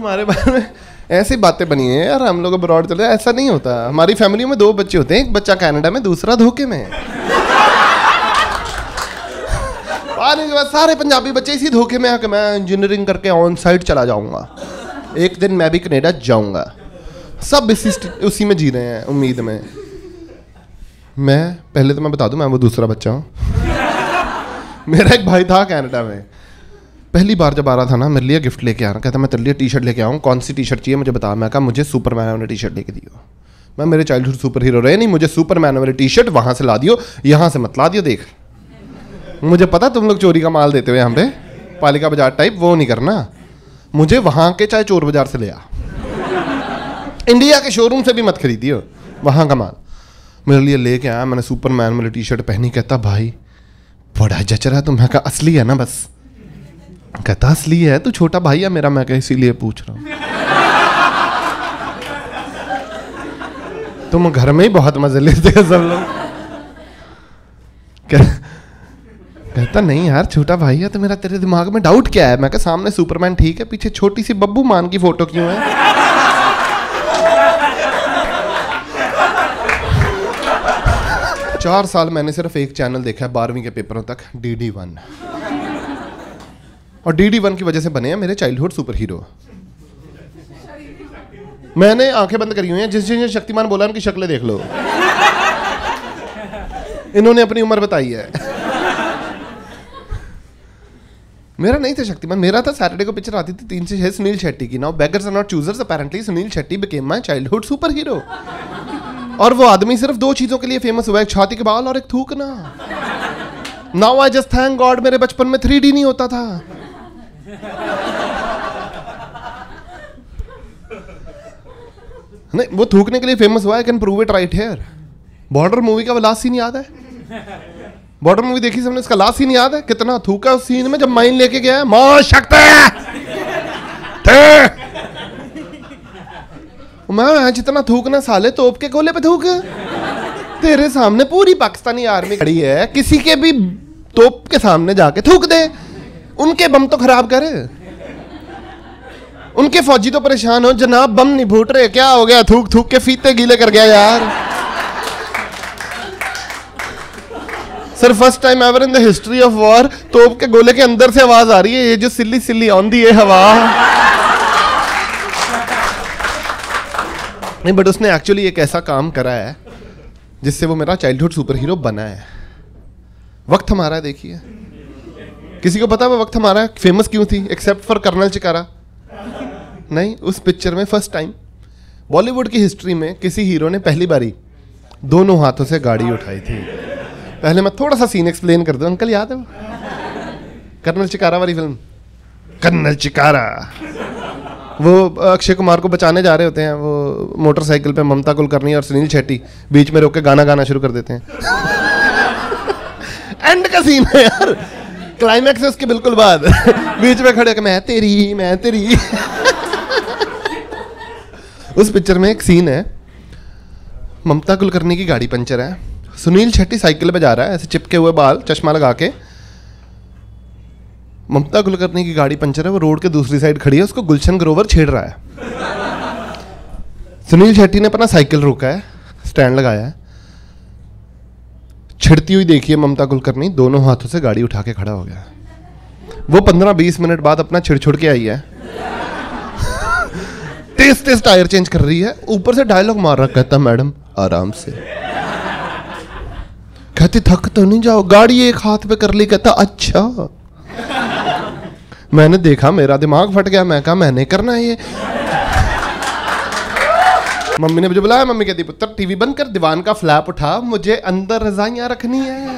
हमारे बारे में ऐसी बातें बनी है यार, हम लोग अब्रॉड चले, ऐसा नहीं होता। हमारी फैमिली में 2 बच्चे होते हैं, एक बच्चा कनाडा में, दूसरा धोखे में। आने के बाद सारे पंजाबी बच्चे इसी धोखे में आके मैं इंजीनियरिंग करके ऑन साइट चला जाऊंगा, एक दिन मैं भी कनाडा जाऊंगा। सब उसी में जी रहे हैं उम्मीद में। मैं पहले तो मैं बता दूं, मैं वो दूसरा बच्चा हूँ। मेरा एक भाई था कनाडा में, पहली बार जब आ रहा था ना, मेरे लिए गिफ्ट लेके आ रहा, कहता मैं तेरे लिए टी शर्ट लेके आऊँ, कौन सी टी शर्ट चाहिए मुझे बता। मैं कहा मुझे सुपरमैन वाली टी शर्ट लेके दियो। मैं मेरे चाइल्डहुड सुपर हीरो रहे नहीं, मुझे सुपरमैन वाली टी शर्ट वहाँ से ला दियो, यहाँ से मत ला दियो। देख मुझे पता तुम लोग चोरी का माल देते हुए यहाँ पे पालिका बाजार टाइप, वो नहीं करना। मुझे वहाँ के चाहे चोर बाजार से ले आ, इंडिया के शोरूम से भी मत खरीदियो, वहाँ का माल। मेरे लिए लेके आया, मैंने सुपरमैन वाली टी शर्ट पहनी। कहता भाई बड़ा जच रहा है। तो मैं कहा असली है ना बस। कहता असली है, तू छोटा भाई है मेरा। मैं कहा इसीलिए पूछ रहा हूँ। तुम घर में ही बहुत मजे लेते हैं सब लोग। कहता नहीं यार छोटा भाई है तो मेरा तेरे दिमाग में डाउट क्या है। मैं कहा सामने सुपरमैन ठीक है, पीछे छोटी सी बब्बू मान की फोटो क्यों है। 4 साल मैंने सिर्फ एक चैनल देखा है 12वीं के पेपरों तक, DD1। और DD1 की वजह से बने हैं मेरे चाइल्डहुड सुपर हीरो। मैंने आंखें बंद करी हुई हैं, जिस शक्तिमान बोला उनकी शक्लें देख लो। इन्होंने अपनी उम्र बताई है। मेरा नहीं था शक्तिमान, मेरा था सैटरडे को पिक्चर आती थी 3 से 6 सुनील शेट्टी की। Now beggars are not choosers, apparently Sunil Shetty became my childhood superhero. और वो आदमी सिर्फ 2 चीजों के लिए फेमस हुआ है, एक छाती के बाल और एक थूकना। Now I just thank God मेरे बचपन में 3D नहीं होता था। नहीं वो थूकने के लिए फेमस हुआ है, I can prove it right here. Border movie का वो लास्ट सीन याद है? बॉर्डर मूवी देखी सबने, इसका लास्ट सीन याद है? कितना थूका उस सीन में जब माइन लेके गया है। मां शक्ति मैं जितना थूकना साले तोप के गोले पे थूक। तेरे सामने पूरी पाकिस्तानी आर्मी खड़ी है, किसी के भी तोप के सामने जाके थूक दे, उनके बम तो खराब करे। उनके फौजी तो परेशान हो, जनाब बम नहीं फूट रहे, क्या हो गया? थूक थूक के फीते गीले कर गया यार। Sir first time ever in the history of war तोप के गोले के अंदर से आवाज आ रही है, ये जो सिल्ली सिल्ली आंधी है हवा। नहीं बट उसने एक्चुअली एक ऐसा काम करा है जिससे वो मेरा चाइल्डहुड सुपर हीरो बना है। वक्त हमारा है, देखिए किसी को पता है वो वक्त हमारा फेमस क्यों थी एक्सेप्ट फॉर कर्नल चिकारा? नहीं, उस पिक्चर में फर्स्ट टाइम बॉलीवुड की हिस्ट्री में किसी हीरो ने पहली बारी दोनों हाथों से गाड़ी उठाई थी। पहले मैं थोड़ा सा सीन एक्सप्लेन कर दूं। अंकल याद है वो कर्नल चिकारा वाली फिल्म? कर्नल चिकारा वो अक्षय कुमार को बचाने जा रहे होते हैं, वो मोटरसाइकिल पे ममता कुलकर्णी और सुनील शेट्टी बीच में रोक के गाना गाना शुरू कर देते हैं। एंड का सीन है यार, क्लाइमैक्स है उसके बिल्कुल बाद। बीच में खड़े मैं तेरी। उस पिक्चर में एक सीन है, ममता कुलकर्णी की गाड़ी पंचर है, सुनील शेट्टी साइकिल पे जा रहा है, ऐसे चिपके हुए बाल, चश्मा लगा के। ममता कुलकर्णी की गाड़ी पंचर है, वो रोड के दूसरी साइड खड़ी है, उसको गुलशन ग्रोवर छेड़ रहा है। सुनील शेट्टी ने अपना साइकिल रोका है, स्टैंड लगाया है, छिड़ती हुई देखिए ममता कुलकर्णी दोनों हाथों से गाड़ी उठा के खड़ा हो गया। वो 15-20 मिनट बाद अपना छिड़ के आई है, तेज टायर चेंज कर रही है, ऊपर से डायलॉग मार रहा, कहता मैडम आराम से। कहती थक तो नहीं जाओ, गाड़ी एक हाथ पे कर ली। कहता अच्छा। मैंने देखा, मेरा दिमाग फट गया, मैं कहा मैंने करना है ये। मम्मी ने मुझे बुलाया, मम्मी कहती पुत्र टीवी बंद कर, दीवान का फ्लैप उठा, मुझे अंदर रजाइयां रखनी है।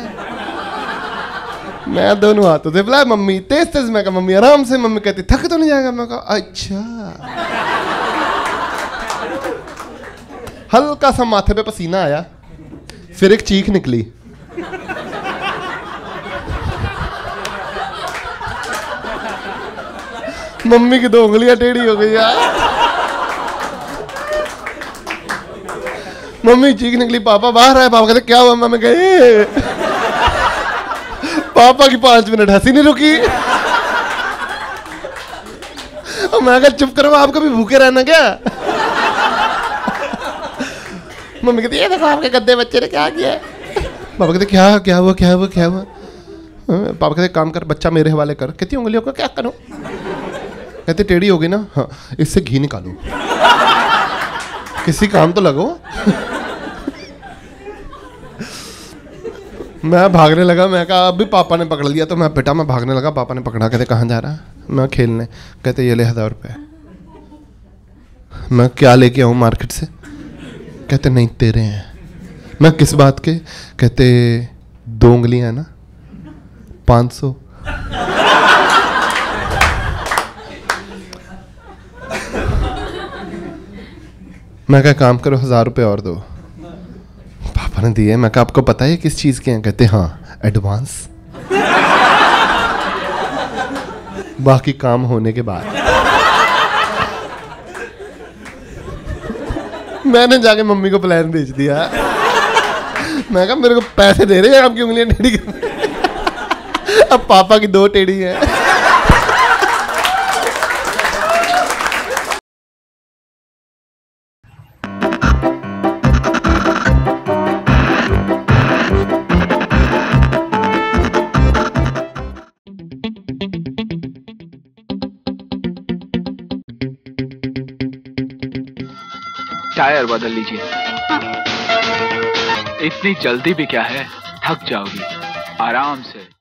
मैं दोनों हाथों से बुलाया, मम्मी तेज। मैं कहा मम्मी आराम से। मम्मी कहती थक तो नहीं जाएगा? मैं कहा अच्छा। हल्का सा माथे पे पसीना आया, फिर एक चीख निकली। मम्मी की 2 उंगलियां टेढ़ी हो गई यार। मम्मी चीख निकली, पापा बाहर आए। पापा कहते क्या हुआ? मम्मी गए। पापा की 5 मिनट हंसी नहीं रुकी। और मैं कहा चुप करो, आपको भी भूखे रहना क्या? मम्मी कहती ये देखो आपके गद्दे बच्चे ने क्या किया। पापा कहते क्या क्या हुआ क्या हुआ क्या हुआ? पापा कहते काम कर, बच्चा मेरे हवाले कर। कहती उंगलियों को क्या करूं? कहते टेढ़ी होगी ना, हाँ इससे घी निकालो, किसी काम तो लगो। मैं भागने लगा, मैं कहा अब भी पापा ने पकड़ लिया, तो मैं बेटा मैं भागने लगा। पापा ने पकड़ा, कहते कहाँ जा रहा है? मैं खेलने। कहते ये ले 1000 रुपये। मैं क्या लेके आऊँ मार्केट से? कहते नहीं तेरे हैं। मैं किस बात के? कहते 2 उंगलियां ना, 500। मैं कहा काम करो 1000 रुपये और दो। पापा ने दिए। मैं कहा आपको पता है किस चीज के हैं? कहते हाँ एडवांस, बाकी काम होने के बाद। मैंने जाके मम्मी को प्लान भेज दिया। मैं कहा मेरे को पैसे दे रहे हैं, आपकी उंगलियां टेढ़ी कर। अब पापा की 2 टेढ़ी है। टायर बदल लीजिए। इतनी जल्दी भी क्या है, थक जाओगी, आराम से।